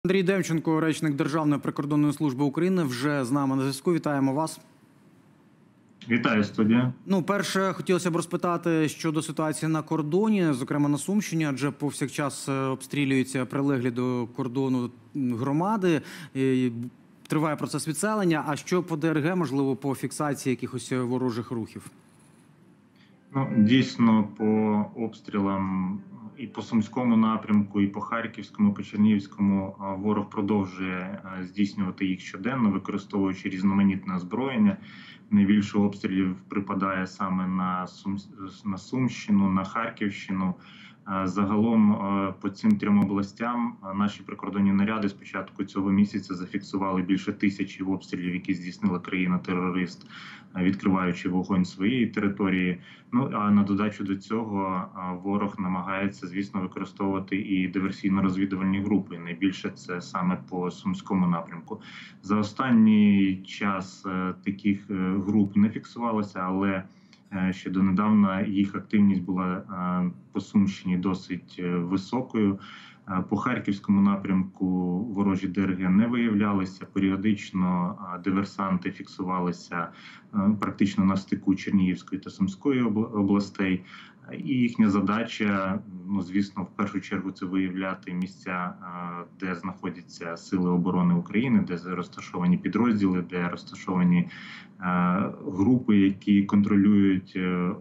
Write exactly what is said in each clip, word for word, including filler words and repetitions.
Андрій Демченко, речник Державної прикордонної служби України, вже з нами на зв'язку. Вітаємо вас. Вітаю, студія. Ну, перше, хотілося б розпитати щодо ситуації на кордоні, зокрема на Сумщині, адже повсякчас обстрілюються прилеглі до кордону громади. І триває процес відселення. А що по ДРГ, можливо, по фіксації якихось ворожих рухів? Ну, дійсно, по обстрілам і по Сумському напрямку, і по Харківському, і по Чернігівському ворог продовжує здійснювати їх щоденно, використовуючи різноманітне озброєння. Найбільше обстрілів припадає саме на, Сум... на Сумщину, на Харківщину. Загалом по цим трьом областям наші прикордонні наряди з початку цього місяця зафіксували більше тисячі обстрілів, які здійснила країна-терорист, відкриваючи вогонь своєї території. Ну а на додачу до цього ворог намагається, звісно, використовувати і диверсійно-розвідувальні групи. Найбільше це саме по Сумському напрямку. За останній час таких груп не фіксувалося, але ще донедавна їх активність була по Сумщині досить високою. По Харківському напрямку ворожі ДРГ не виявлялися. Періодично диверсанти фіксувалися практично на стику Чернігівської та Сумської областей. І їхня задача, ну, звісно, в першу чергу це виявляти місця, де знаходяться сили оборони України, де розташовані підрозділи, де розташовані групи, які контролюють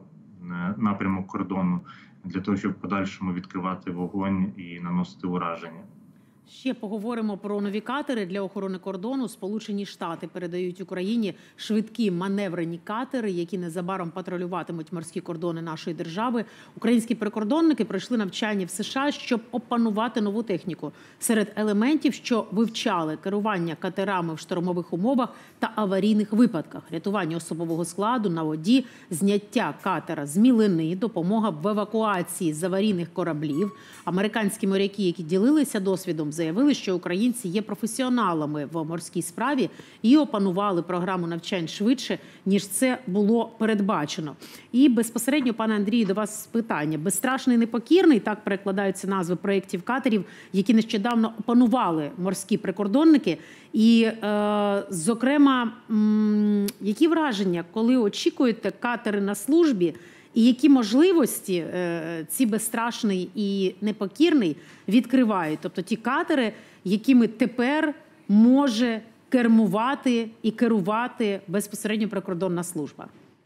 напрямок кордону, для того, щоб в подальшому відкривати вогонь і наносити ураження. Ще поговоримо про нові катери для охорони кордону. Сполучені Штати передають Україні швидкі маневрені катери, які незабаром патрулюватимуть морські кордони нашої держави. Українські прикордонники пройшли навчання в США, щоб опанувати нову техніку. Серед елементів, що вивчали керування катерами в штормових умовах та аварійних випадках, рятування особового складу на воді, зняття катера з мілини, допомога в евакуації з аварійних кораблів. Американські моряки, які ділилися досвідом, заявили, що українці є професіоналами в морській справі і опанували програму навчань швидше, ніж це було передбачено. І безпосередньо, пане Андрію, до вас питання. «Безстрашний, непокірний» – так перекладаються назви проєктів катерів, які нещодавно опанували морські прикордонники. І, е, зокрема, м, які враження, коли очікуєте катери на службі, і які можливості е, ці «Безстрашний» і «Непокірний» відкривають? Тобто ті катери, якими тепер може кермувати і керувати безпосередньо прикордонна служба?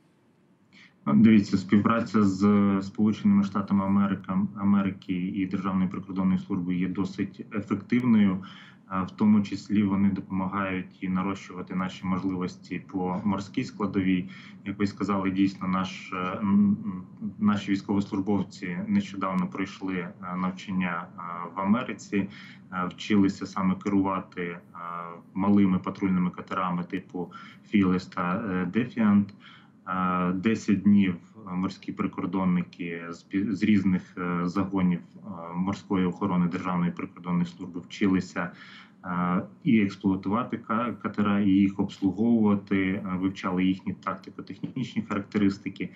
Дивіться, співпраця з Сполученими Штатами Америки, Америки і Державною прикордонною службою є досить ефективною. В тому числі вони допомагають і нарощувати наші можливості по морській складовій. Як ви сказали, дійсно, наш, наші військовослужбовці нещодавно пройшли навчання в Америці, вчилися саме керувати малими патрульними катерами типу «Філес» та «Дефіант». Десять днів морські прикордонники з різних загонів морської охорони Державної прикордонної служби вчилися і експлуатувати катера, і їх обслуговувати, вивчали їхні тактико-технічні характеристики.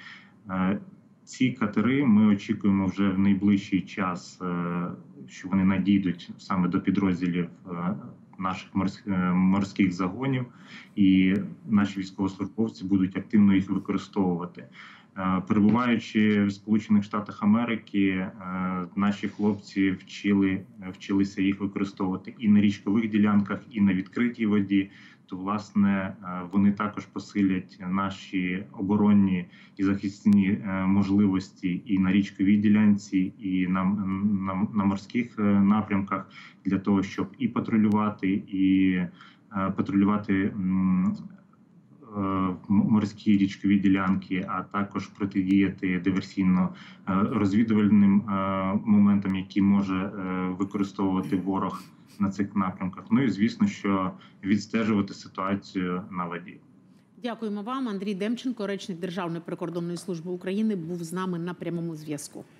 Ці катери ми очікуємо вже в найближчий час, що вони надійдуть саме до підрозділів наших морських загонів, і наші військовослужбовці будуть активно їх використовувати. Перебуваючи в Сполучених Штатах Америки, наші хлопці вчили, вчилися їх використовувати і на річкових ділянках, і на відкритій воді. То, власне, вони також посилять наші оборонні і захисні можливості і на річковій ділянці, і на, на, на морських напрямках, для того, щоб і патрулювати, і патрулювати морські річкові ділянки, а також протидіяти диверсійно-розвідувальним моментам, які може використовувати ворог на цих напрямках. Ну і, звісно, що відстежувати ситуацію на воді. Дякуємо вам. Андрій Демченко, речник Державної прикордонної служби України, був з нами на прямому зв'язку.